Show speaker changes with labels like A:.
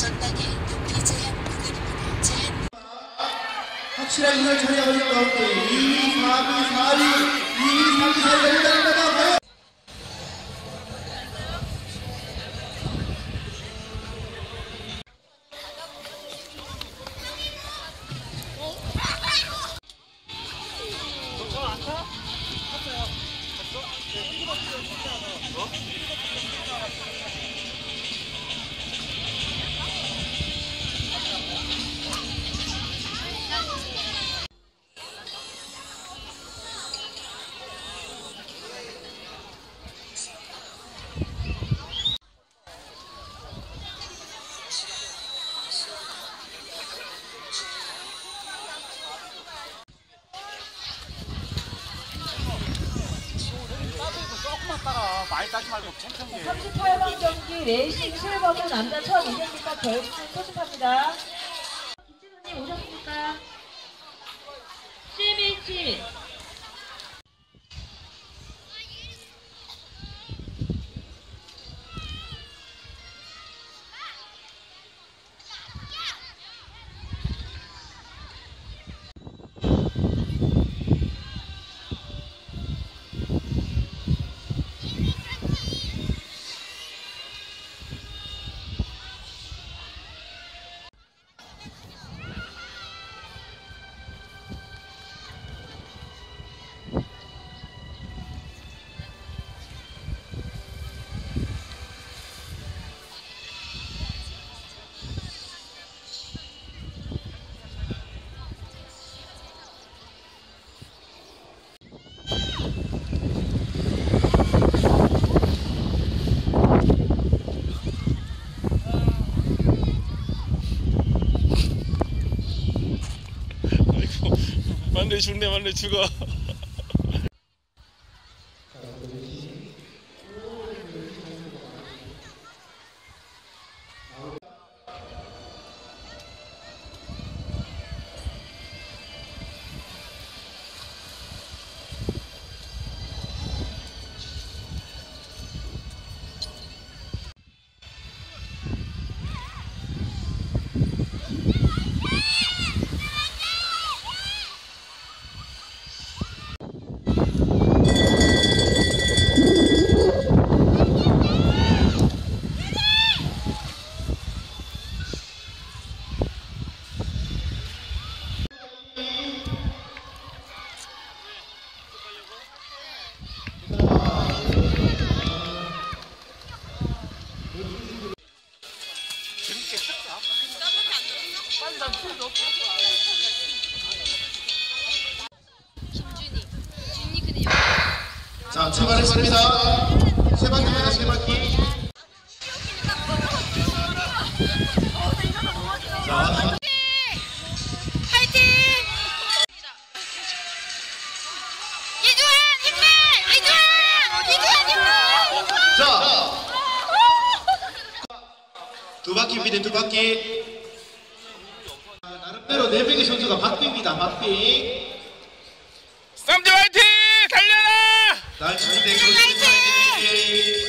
A: 전방에 높이 제한 구간입니다. 제한
B: 확실하게 오늘 자리가 걸린 가운데 2, 3, 4, 2, 3, 4, 4,
C: 많이 따지 말고 천천히.
D: 38번 경기 레이싱 실버는 남자 1200m 결승 소집합니다. 김진호님 오셨습니까? CMH
E: 만래 죽네 만래 죽어.
B: 자, 출발했습니다. 세 바퀴입니다, 세 바퀴. 자,
F: 파이팅! 이주환 힘내! 이주환 힘내!
B: 자, 두 바퀴입니다, 두 바퀴. 나름대로 4명의 선수가 박빙입니다, 박빙.
E: 쌈지 화이팅! 달려라!
B: 날 치는데 그렇습니다.